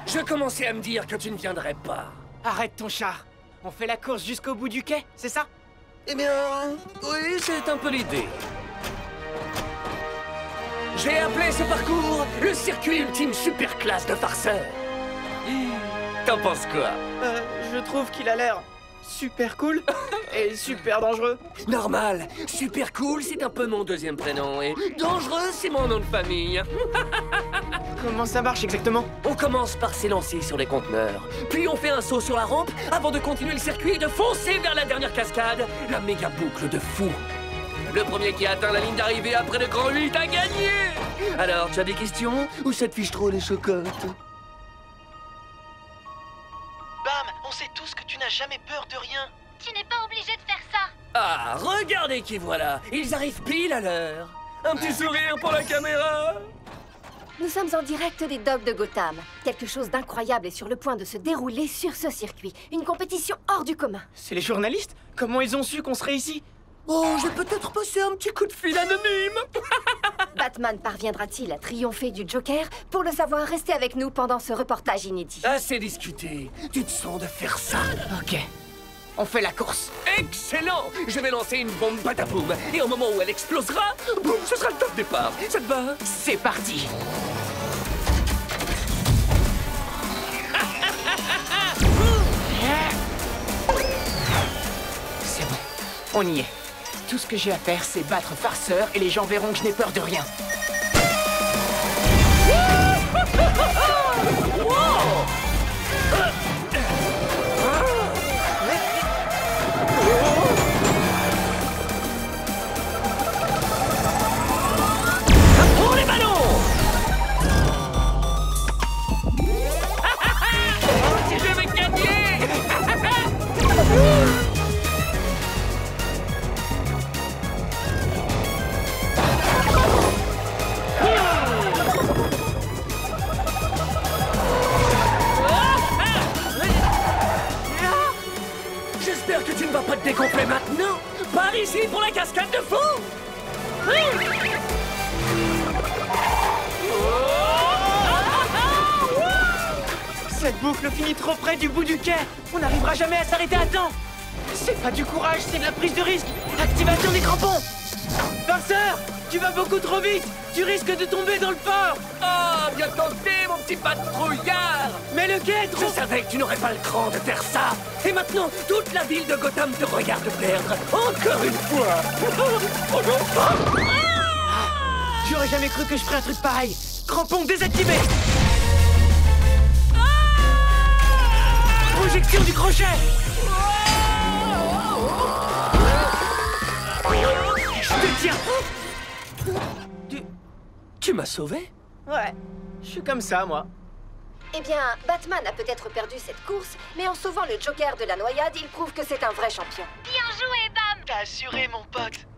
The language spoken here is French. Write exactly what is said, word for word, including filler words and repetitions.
Je commençais à me dire que tu ne viendrais pas. Arrête ton char. On fait la course jusqu'au bout du quai, c'est ça? Eh bien, oui, c'est un peu l'idée. J'ai appelé ce parcours le circuit ultime super classe de farceur. T'en penses quoi? Euh, je trouve qu'il a l'air super cool et super dangereux. Normal, super cool, c'est un peu mon deuxième prénom et dangereux, c'est mon nom de famille. Comment ça marche exactement? On commence par s'élancer sur les conteneurs, puis on fait un saut sur la rampe avant de continuer le circuit et de foncer vers la dernière cascade, la méga boucle de fou. Le premier qui atteint la ligne d'arrivée après le grand huit a gagné. Alors, tu as des questions ou ça te fiche trop les chocottes? Bam, on sait tous que tu n'as jamais peur de rien. Tu n'es pas obligé de faire ça. Ah, regardez qui voilà. Ils arrivent pile à l'heure. Un petit sourire pour la caméra. Nous sommes en direct des docks de Gotham. Quelque chose d'incroyable est sur le point de se dérouler sur ce circuit. Une compétition hors du commun. C'est les journalistes? Comment ils ont su qu'on serait ici? Oh, j'ai peut-être passé un petit coup de fil anonyme. Batman parviendra-t-il à triompher du Joker? Pour le savoir, restez avec nous pendant ce reportage inédit. Assez discuté. Tu te sens de faire ça? Ok, on fait la course. Excellent. Je vais lancer une bombe badaboum. Et au moment où elle explosera, boum, ce sera le top départ. Ça te va? C'est parti. C'est bon, on y est. Tout ce que j'ai à faire, c'est battre Farceur et les gens verront que je n'ai peur de rien. Pour les ballons. Je vais gagner. J'espère que tu ne vas pas te dégonfler maintenant. Par ici pour la cascade de fou. Cette boucle finit trop près du bout du quai. On n'arrivera jamais à s'arrêter à temps. C'est pas du courage, c'est de la prise de risque. Activation des crampons. Farceur, tu vas beaucoup trop vite. Tu risques de tomber dans le port. Ah, bien tenté, mon petit patrouillard. Mais le quai est trop... Je savais que tu n'aurais pas le cran de faire ça. Et maintenant, toute la ville de Gotham te regarde perdre. Encore une fois. Oh non. J'aurais jamais cru que je ferais un truc pareil. Crampons désactivés. Projection du crochet. Je te tiens. Tu, tu m'as sauvé? Ouais, je suis comme ça, moi. Eh bien, Batman a peut-être perdu cette course, mais en sauvant le Joker de la noyade, il prouve que c'est un vrai champion. Bien joué, Bam. T'as assuré, mon pote.